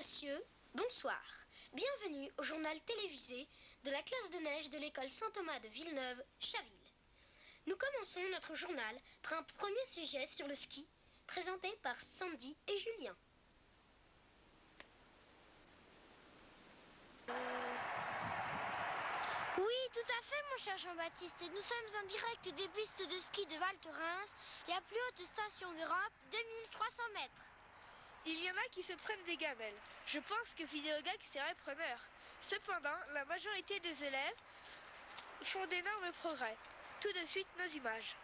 messieurs, bonsoir. Bienvenue au journal télévisé de la classe de neige de l'école Saint-Thomas de Villeneuve-Chaville. Nous commençons notre journal par un premier sujet sur le ski, présenté par Sandy et Julien. Oui, tout à fait, mon cher Jean-Baptiste. Nous sommes en direct des pistes de ski de Val Thorens, la plus haute station d'Europe, 2300 mètres. Il y en a qui se prennent des gamelles. Je pense que Vidéogag serait preneur. Cependant, la majorité des élèves font d'énormes progrès. Tout de suite, nos images.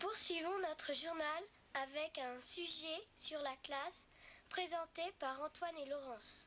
poursuivons notre journal avec un sujet sur la classe présenté par Antoine et Laurence.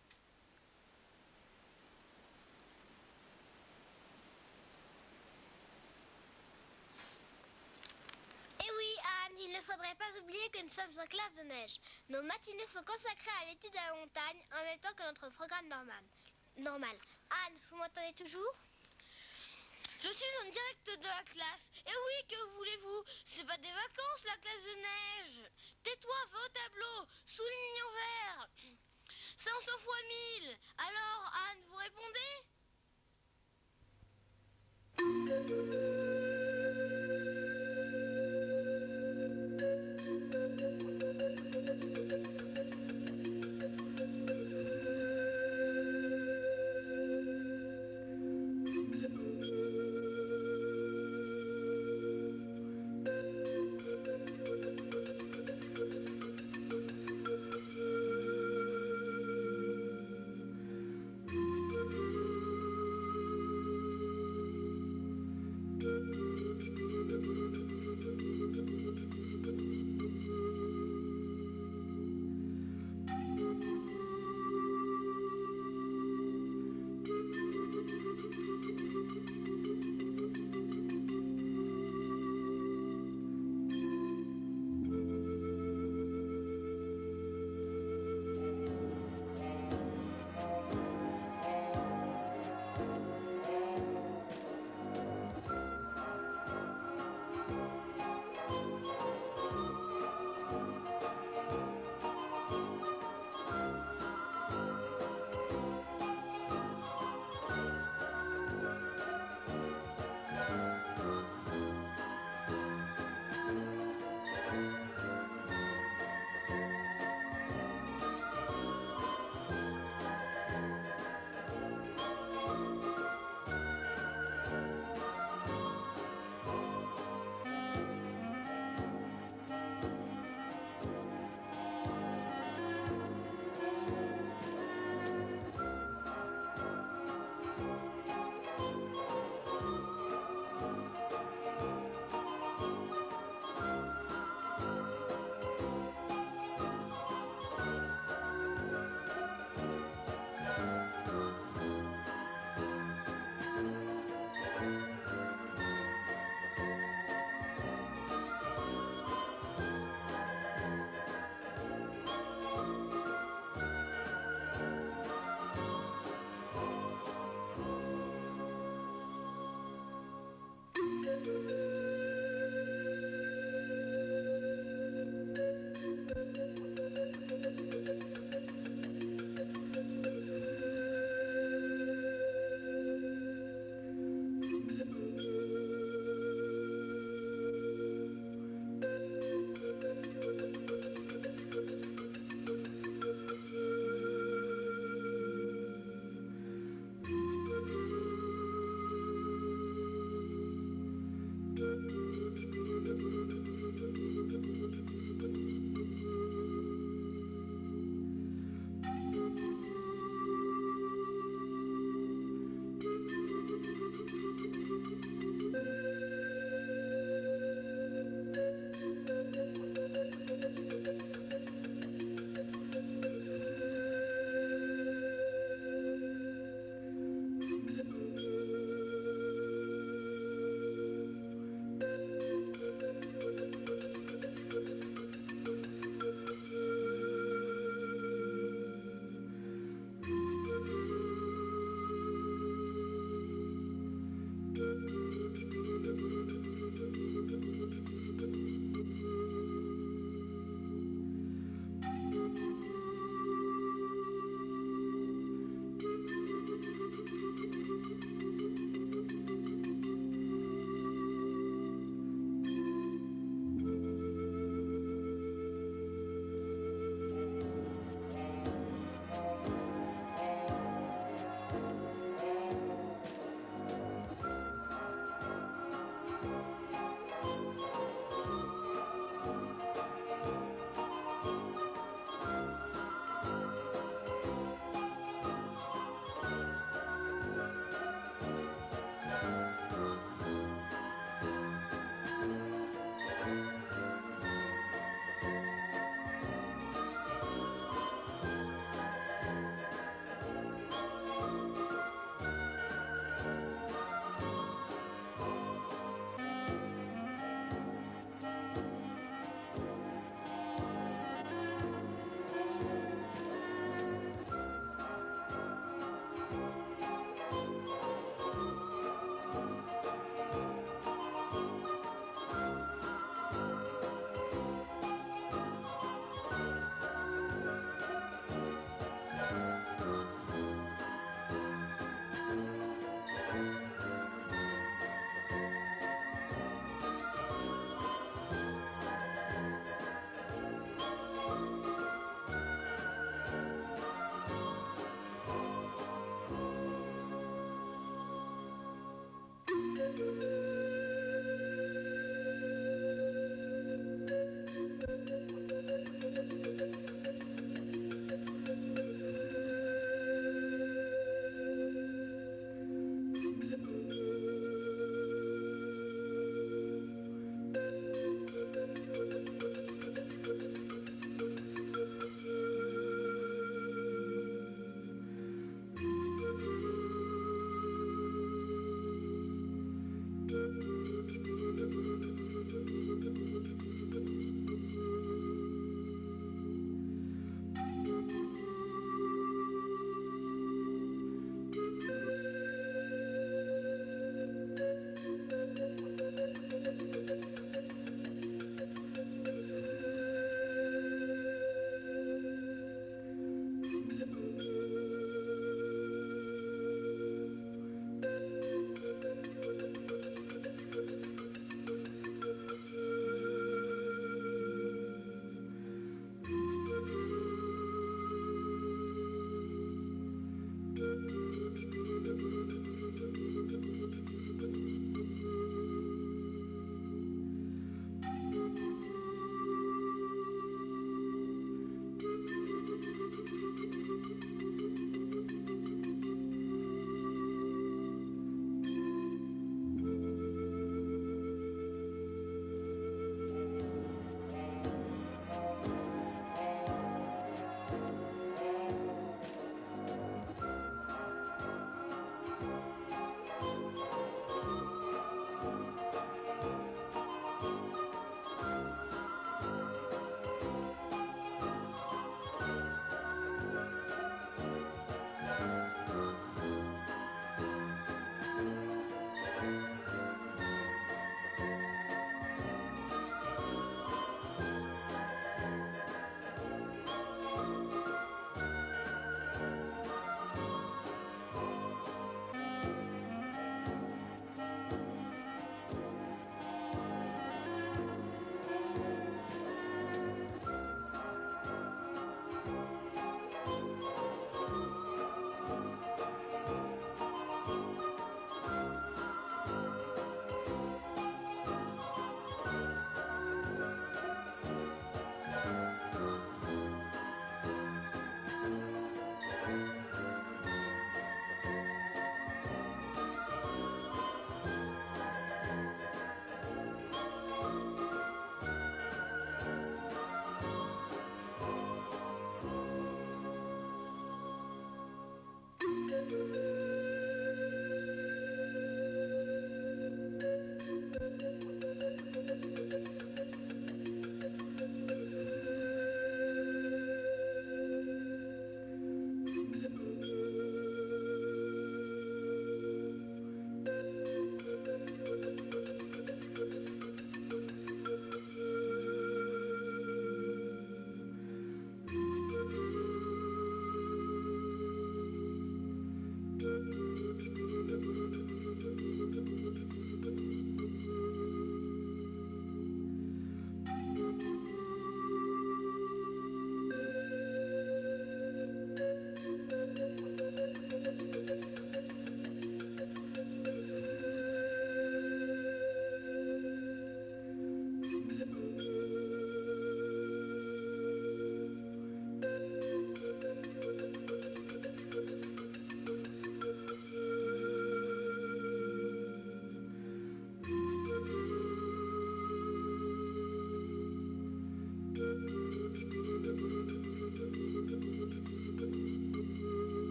Eh oui, Anne, il ne faudrait pas oublier que nous sommes en classe de neige. Nos matinées sont consacrées à l'étude de la montagne en même temps que notre programme normal. Anne, vous m'entendez toujours? Je suis en direct de la classe. Et oui, que voulez-vous? C'est pas des vacances, la classe de neige. Tais-toi, va au tableau, souligne en vert. 500 fois 1000. Alors, Anne, vous répondez?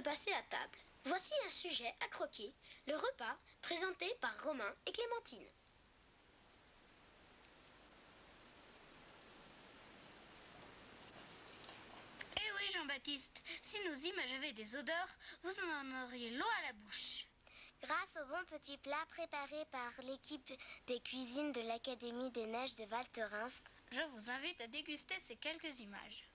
passer à table. Voici un sujet à croquer, le repas présenté par Romain et Clémentine. Eh oui, Jean-Baptiste, si nos images avaient des odeurs, vous en auriez l'eau à la bouche. Grâce aux bons petits plats préparés par l'équipe des cuisines de l'Académie des Neiges de Val Thorens, Je vous invite à déguster ces quelques images.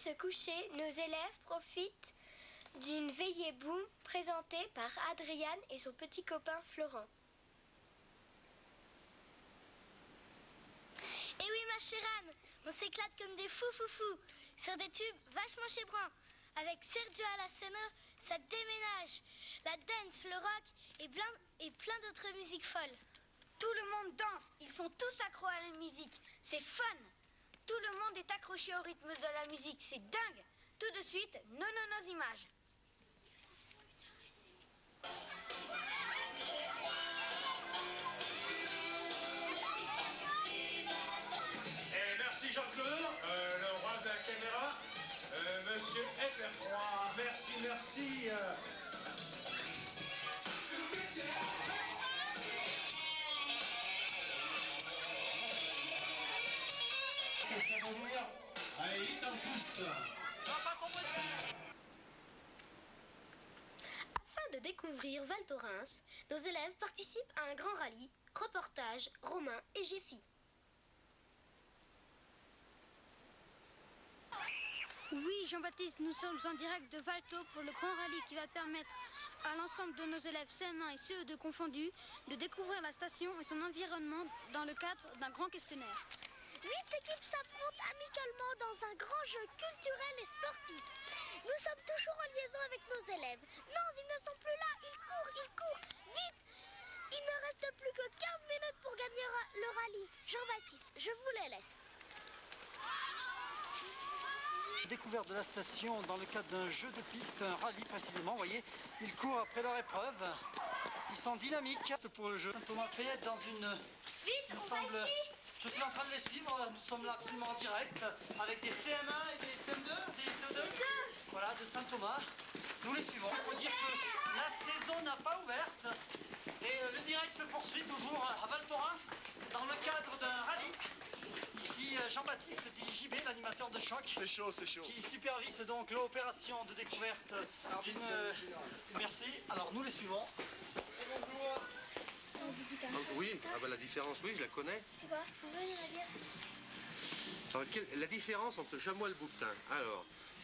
se coucher, nos élèves profitent d'une veillée boum présentée par Adriane et son petit copain Florent. Et oui, ma chère Anne, on s'éclate comme des fous sur des tubes vachement chébrants. Avec Sergio Alassano, ça déménage. La dance, le rock et plein d'autres musiques folles. Tout le monde danse, ils sont tous accros à la musique. C'est fun. Tout le monde est accroché au rythme de la musique, c'est dingue. Tout de suite, nos images. Et merci Jean-Claude, le roi de la caméra, monsieur Eberroy, merci. Allez, vite en piste. Afin de découvrir Val Thorens, nos élèves participent à un grand rallye, reportage, Romain et Jessie. Oui, Jean-Baptiste, nous sommes en direct de Valto pour le grand rallye qui va permettre à l'ensemble de nos élèves CM1 et CE2 confondus de découvrir la station et son environnement dans le cadre d'un grand questionnaire. 8 équipes s'affrontent amicalement dans un grand jeu culturel et sportif. Nous sommes toujours en liaison avec nos élèves. Non, ils ne sont plus là, ils courent, vite. Il ne reste plus que 15 minutes pour gagner le rallye. Jean-Baptiste, je vous les laisse. Découverte de la station dans le cadre d'un jeu de piste, un rallye précisément, vous voyez, ils courent après leur épreuve, ils sont dynamiques. C'est pour le jeu. Thomas Payette dans une... Vite, semble... Je suis en train de les suivre, nous sommes là absolument en direct avec des CM1 et des CM2, des CE2, voilà, de Saint-Thomas. Nous les suivons. Il faut dire que la saison n'a pas ouverte et le direct se poursuit toujours à Val Thorens dans le cadre d'un rallye. Ici Jean-Baptiste JB, l'animateur de choc. C'est chaud. Qui supervise donc l'opération de découverte d'une... Merci. Alors nous les suivons. Bonjour. Oui, la différence, oui, je la connais. C'est quoi? Vous venez la dire? Alors, la différence entre le chamois et le bouquetin. Alors,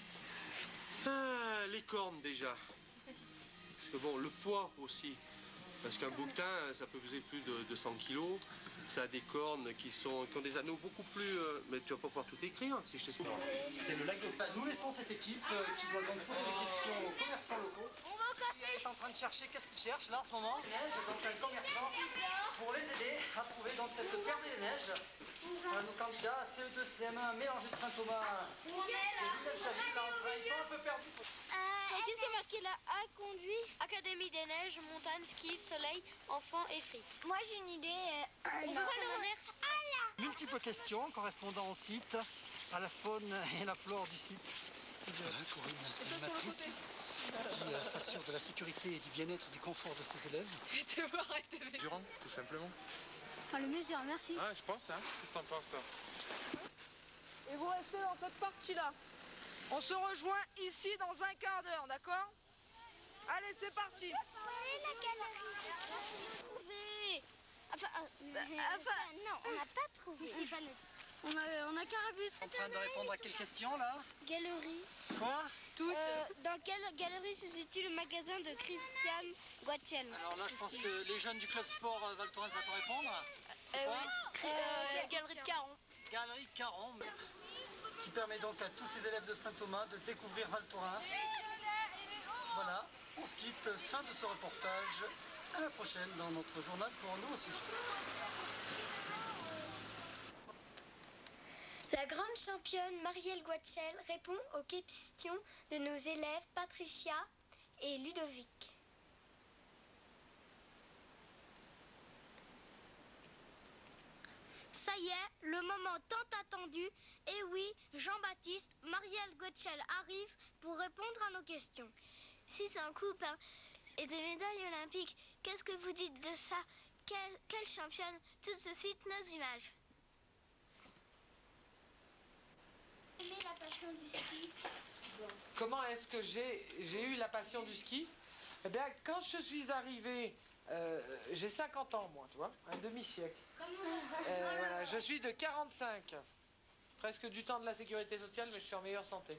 les cornes déjà. Parce que bon, le poids aussi. Parce qu'un bouquetin, ça peut peser plus de 100 kg. Ça a des cornes qui ont des anneaux beaucoup plus... mais tu vas pas pouvoir tout écrire si je t'explique. C'est le lac de Pan. Nous laissons cette équipe qui doit donc poser des questions aux commerçants locaux. Il est en train de chercher, qu'est-ce qu'il cherche là en ce moment? Neige, donc un commerçant pour les aider à trouver donc cette perle des neiges. Nos candidats CE2, CM1 mélangés de Saint-Thomas et Villeneuve-Chaville, là en train, ils sont un peu perdus. Ici c'est marqué là, A conduit, Académie des neiges, montagne, ski, soleil, enfants et frites. Moi j'ai une idée. On va le Multiples questions correspondant au site, à la faune et la flore du site. Une animatrice qui s'assure de la sécurité et du bien-être et du confort de ses élèves. Durant, tout simplement. Enfin, le mesure, merci. Ah, je pense, hein. Qu'est-ce que t'en penses, toi? Et vous restez dans cette partie-là. On se rejoint ici dans un quart d'heure, d'accord? Allez, c'est parti. la galerie. Trouvé. Non, on n'a pas trouvé. C'est pas notre... On a Carabus. En train de répondre à quelle question là? Galerie. Quoi? Dans quelle galerie se situe le magasin de Christian Guachel? Alors là, je pense que les jeunes du club sport Val Thorens va te répondre. C'est quoi? Galerie de Caron. Galerie Caron, qui permet donc à tous ces élèves de Saint-Thomas de découvrir Val Thorens. Voilà, on se quitte. Fin de ce reportage. À la prochaine dans notre journal pour un nouveau sujet. La grande championne Marielle Guachel répond aux questions de nos élèves Patricia et Ludovic. Ça y est, le moment tant attendu. Et oui, Jean-Baptiste, Marielle Guachel arrive pour répondre à nos questions. 6 en coupe, hein, et des médailles olympiques. Qu'est-ce que vous dites de ça? Quelle championne? Tout de suite, nos images. La passion du ski. Comment est-ce que j'ai eu la passion du ski? Eh bien, quand je suis arrivé, j'ai 50 ans, moi, tu vois, un demi-siècle. Voilà, je suis de 45. presque du temps de la sécurité sociale, mais je suis en meilleure santé.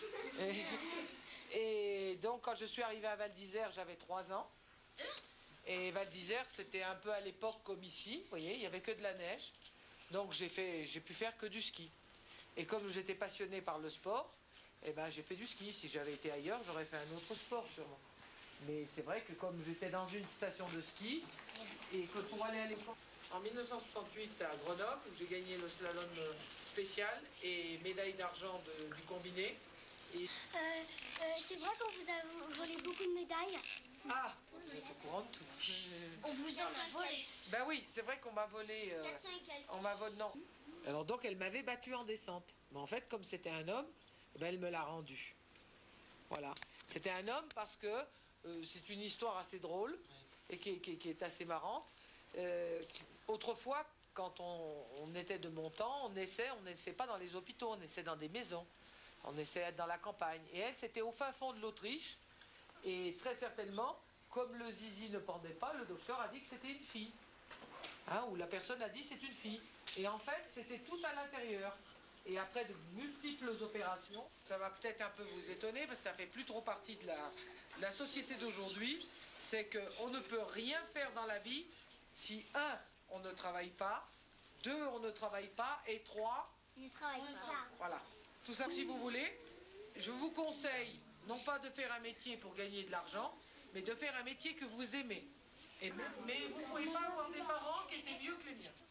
Et donc, quand je suis arrivé à Val d'Isère, j'avais 3 ans. Et Val d'Isère, c'était un peu à l'époque comme ici, vous voyez, il n'y avait que de la neige. Donc, j'ai pu faire que du ski. Et comme j'étais passionné par le sport, eh ben, j'ai fait du ski. Si j'avais été ailleurs, j'aurais fait un autre sport sûrement. Mais c'est vrai que comme j'étais dans une station de ski, et que pour aller à l'école, en 1968 à Grenoble, où j'ai gagné le slalom spécial et médaille d'argent du combiné. Et... c'est vrai qu'on vous a volé beaucoup de médailles. Ah, vous êtes au courant de tout. On vous en a volé. Ben oui, c'est vrai qu'on m'a volé. On m'a volé, non. Alors donc elle m'avait battu en descente. Mais en fait, comme c'était un homme, ben, elle me l'a rendu. Voilà. C'était un homme parce que c'est une histoire assez drôle et qui est assez marrante. Autrefois, quand on était de mon temps, on naissait pas dans les hôpitaux, on naissait dans des maisons. On naissait dans la campagne. Et elle, c'était au fin fond de l'Autriche. Et très certainement, comme le zizi ne pendait pas, le docteur a dit que c'était une fille. Hein, ou la personne a dit c'est une fille. Et en fait, c'était tout à l'intérieur. Et après de multiples opérations, ça va peut-être un peu vous étonner, parce que ça fait plus trop partie de la société d'aujourd'hui, c'est qu'on ne peut rien faire dans la vie si 1, on ne travaille pas, 2, on ne travaille pas, et 3, Il ne travaille pas. voilà. Tout ça, si vous voulez, je vous conseille non pas de faire un métier pour gagner de l'argent, mais de faire un métier que vous aimez. Mais vous ne pouvez pas avoir des parents qui étaient mieux que les miens.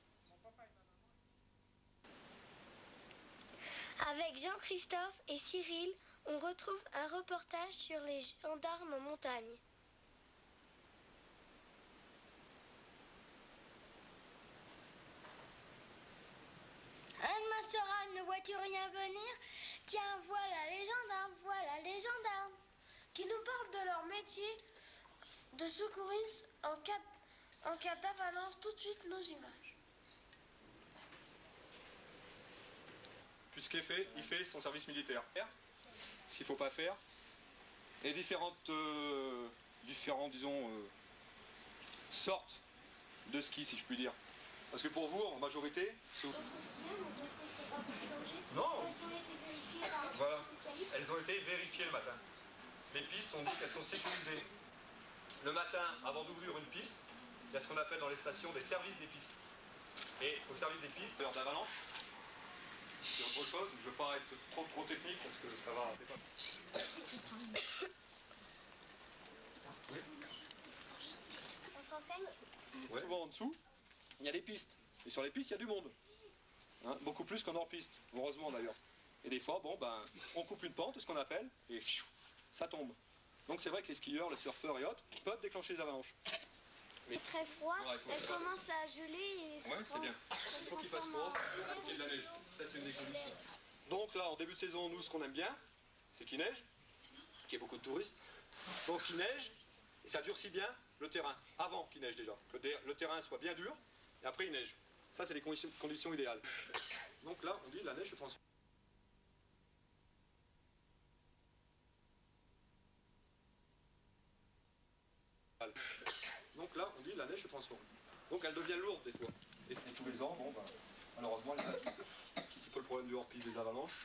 Avec Jean-Christophe et Cyril, on retrouve un reportage sur les gendarmes en montagne. Ma soeur Anne ne vois-tu rien venir? Tiens, voilà les gendarmes Qui nous parlent de leur métier de secouriste en cas d'avalanche. Tout de suite nos images. Puis ce qu'il fait, il fait son service militaire. Ce qu'il ne faut pas faire. Et différentes, disons, sortes de ski, si je puis dire. Parce que pour vous, en majorité, c'est... Non. Voilà. Elles ont été vérifiées le matin. Les pistes, on dit qu'elles sont sécurisées. Le matin, avant d'ouvrir une piste, il y a ce qu'on appelle dans les stations des services des pistes. Et au service des pistes, c'est l'heure d'avalanche. C'est autre chose, je ne veux pas être trop technique parce que ça va... Oui. On se renseigne? Ouais. Souvent en dessous, il y a des pistes. Et sur les pistes, il y a du monde. Hein, beaucoup plus qu'en hors-piste, heureusement d'ailleurs. Et des fois, bon, ben, on coupe une pente, ce qu'on appelle, et pfiou, ça tombe. Donc c'est vrai que les skieurs, les surfeurs et autres peuvent déclencher des avalanches. Mais très froid, elle commence à geler et ouais, c'est bien. Il faut qu'il fasse froid, il y ait de la neige. Ça, c'est une des conditions. Donc là, en début de saison, nous, ce qu'on aime bien, c'est qu'il neige, qu'il y ait beaucoup de touristes. Donc il neige, et ça durcit bien le terrain, avant qu'il neige déjà. Que le terrain soit bien dur, et après il neige. Ça, c'est les conditions idéales. Donc là, on dit la neige se transforme. Donc là, on dit la neige se transforme. Donc elle devient lourde des fois. Et tous les ans, bon, bah, malheureusement, il y a un petit peu le problème du hors-piste des avalanches.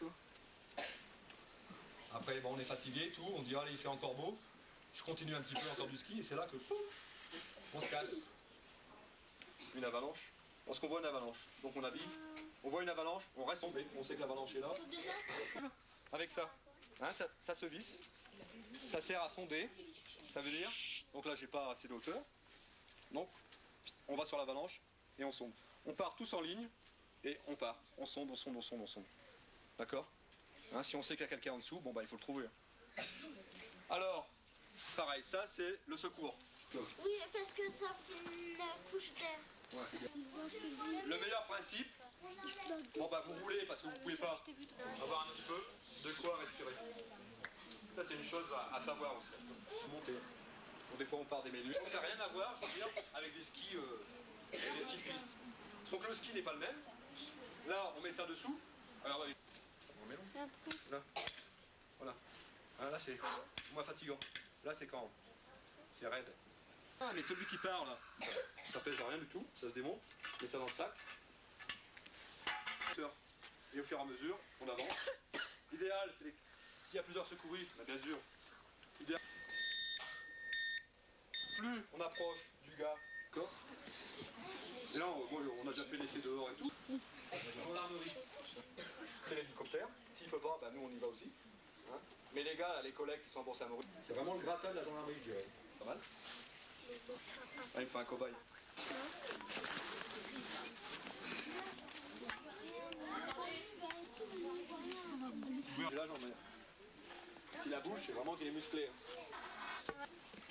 Après, bon, on est fatigué, tout, on dit allez, il fait encore beau. Je continue un petit peu encore du ski et c'est là que pouf, on se casse. Une avalanche. Lorsqu'on voit une avalanche, donc on a dit, on voit une avalanche, on reste tombé, on sait que l'avalanche est là. Avec ça, hein, ça se visse, ça sert à sonder, ça veut dire, donc là j'ai pas assez de hauteur, donc on va sur l'avalanche et on sonde. On part tous en ligne et on part, on sonde, on sonde, on sonde, on sonde. D'accord, hein, si on sait qu'il y a quelqu'un en dessous, bon bah il faut le trouver. Alors, pareil, ça c'est le secours. Oui, parce que ça fait la couche d'air. Ouais. Le meilleur principe, bon bah vous roulez parce que vous ne pouvez pas avoir un petit peu de quoi respirer. Ça c'est une chose à savoir aussi. Monter. Bon, des fois on part des menus. Ça n'a rien à voir, je veux dire, avec des skis de piste. Donc le ski n'est pas le même. Là on met ça dessous. Alors on met là. Voilà. Ah, là c'est moins fatigant. Là c'est quand c'est raide. Ah, mais celui qui part là, ça pèse rien du tout, ça se démonte, met ça dans le sac. et au fur et à mesure, on avance. L'idéal, c'est s'il y a plusieurs secouristes, bah, bien sûr, idéal. Plus on approche du gars, d'accord. Et là, on a déjà fait l'essai dehors et tout. Gendarmerie, c'est l'hélicoptère. S'il peut pas, bah, nous on y va aussi. Hein, mais les gars, les collègues qui sont en bourse à Maurice, c'est vraiment le gratin de la gendarmerie, je dirais. Pas mal. Ah, il me fait un cobaye. C'est la jambe, si la bouche, c'est vraiment qu'il est musclé. Hein.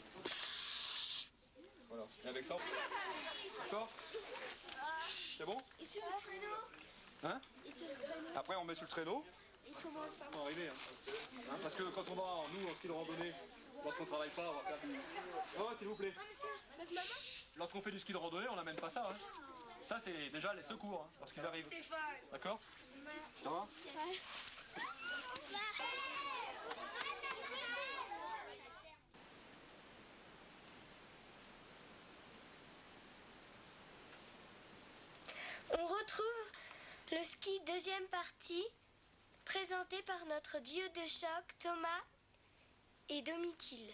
Voilà. Et avec ça, d'accord? C'est bon? Hein? Après, on met sur le traîneau. On va arriver. Hein, parce que quand on va, nous, en ski de randonnée, lorsqu'on travaille pas, on va faire du... Oh, s'il vous plaît. Lorsqu'on fait du ski de randonnée, on n'amène pas ça. Hein. Ça, c'est déjà les secours, hein, lorsqu'ils arrivent. D'accord? Ça va? On retrouve le ski deuxième partie, présenté par notre duo de choc Thomas et Domitil.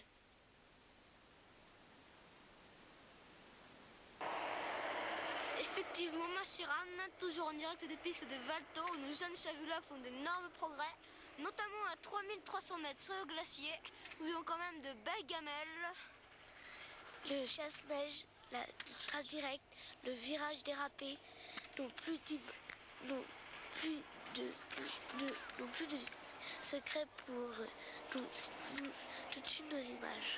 Effectivement, ma chère Anne, toujours en direct des pistes de Valto où nos jeunes chavulas font d'énormes progrès, notamment à 3300 mètres sur le glacier, où ils ont quand même de belles gamelles. Le chasse-neige, la trace directe, le virage dérapé n'ont plus de secret pour tout de suite nos images.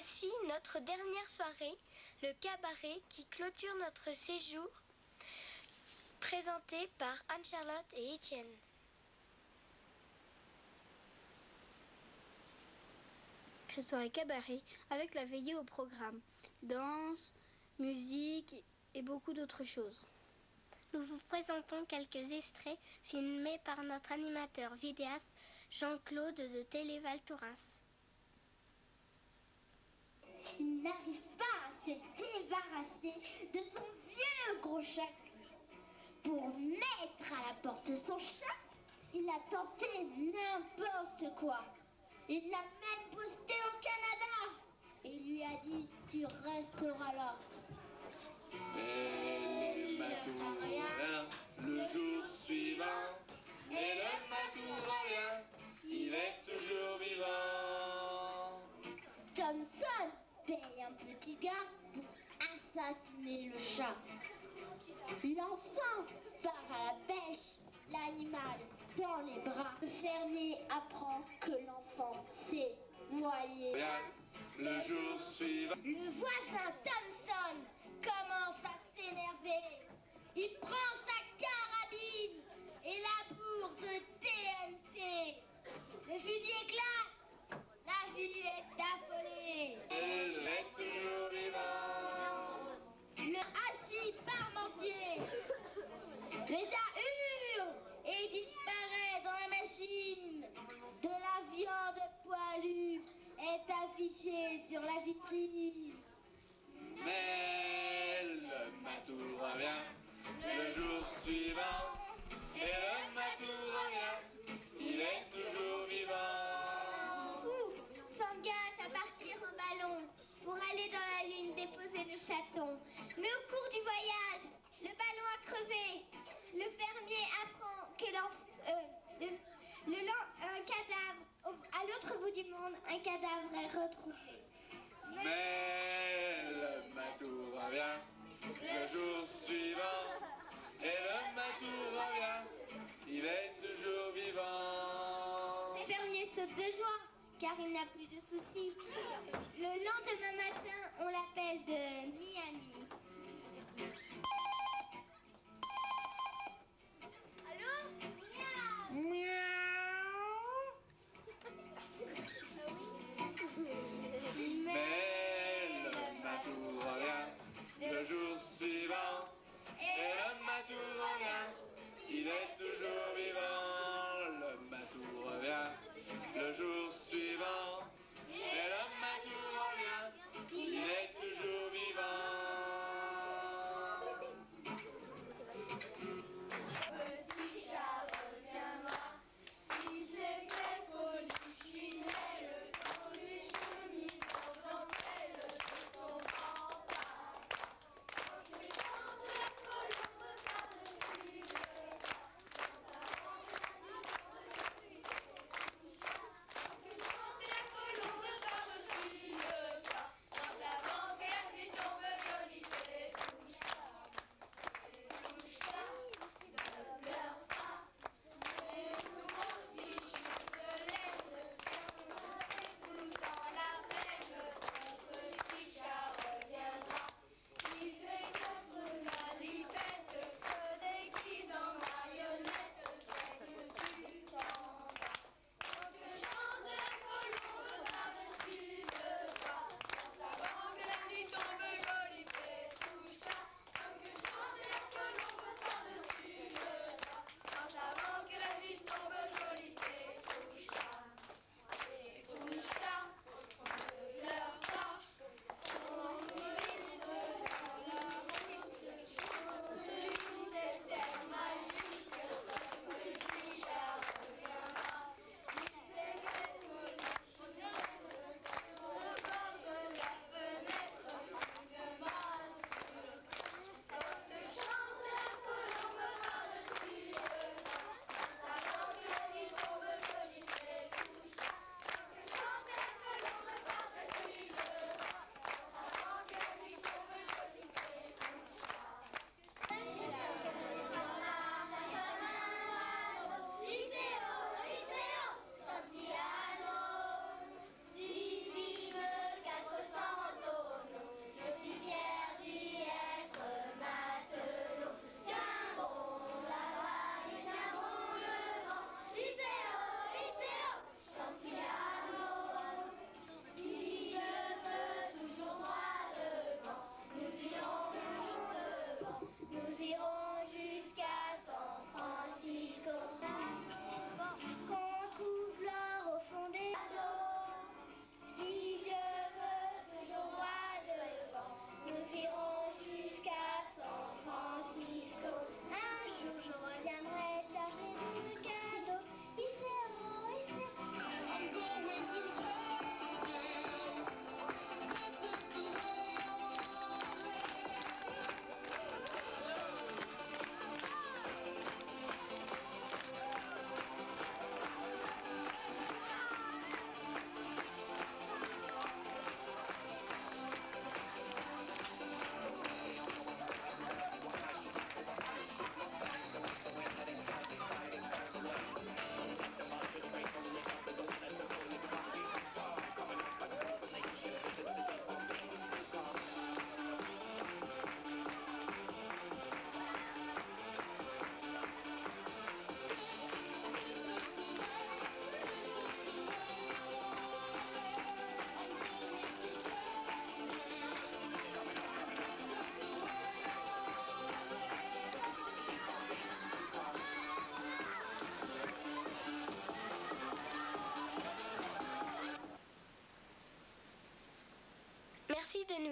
Voici notre dernière soirée, le cabaret qui clôture notre séjour, présenté par Anne-Charlotte et Étienne. Soirée cabaret avec la veillée au programme, danse, musique et beaucoup d'autres choses. Nous vous présentons quelques extraits filmés par notre animateur vidéaste Jean-Claude de Téléval Thorens. Il n'arrive pas à se débarrasser de son vieux gros chat. Pour mettre à la porte son chat, il a tenté n'importe quoi. Il l'a même posté au Canada et lui a dit « Tu resteras là ». Et le matou revient le jour suivant, et le matou revient, il est toujours vivant. Thomson paye un petit gars pour assassiner le chat. L'enfant part à la pêche, l'animal dans les bras. Le fermier apprend que l'enfant s'est noyé. Le jour suivant, le voisin Thomson commence à s'énerver. Il prend sa carabine et la bourre de TNT. Le fusil éclate. La ville est affolée. il est toujours vivant. Le hachis parmentier. Le chat hurle et disparaît dans la machine. De la viande poilue est affichée sur la vitrine. Mais le matou revient le jour suivant, et le matou revient, il est toujours vivant. Fou s'engage à partir en ballon pour aller dans la lune déposer le chaton. Mais au cours du voyage, le ballon a crevé. Le fermier apprend que un cadavre, à l'autre bout du monde, un cadavre est retrouvé. Mais le matou revient le jour suivant, et le matou revient, il est toujours vivant. Le fermier saute de joie, car il n'a plus de soucis. Le lendemain matin, on l'appelle de Miami. Allô? Mais le matou revient le jour suivant, et le matou revient, il est toujours vivant. Le matou revient le jour suivant, et le matou revient, il est toujours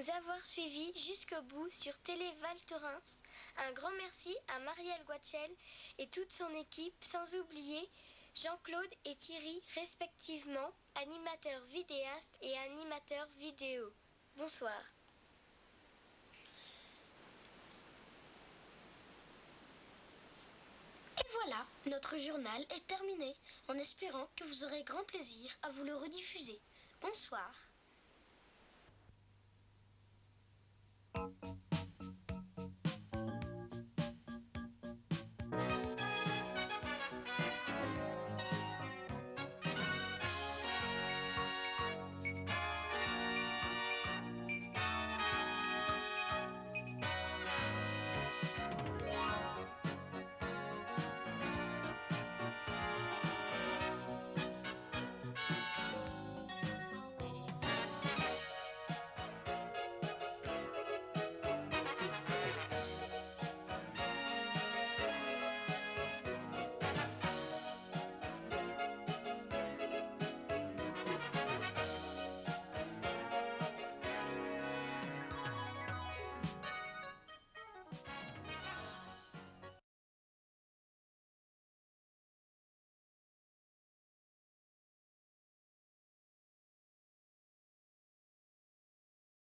nous avoir suivis jusqu'au bout sur Télé Val Thorens. Un grand merci à Marielle Guachel et toute son équipe, sans oublier Jean-Claude et Thierry, respectivement, animateurs vidéastes et animateurs vidéo. Bonsoir. Et voilà, notre journal est terminé, en espérant que vous aurez grand plaisir à vous le rediffuser. Bonsoir.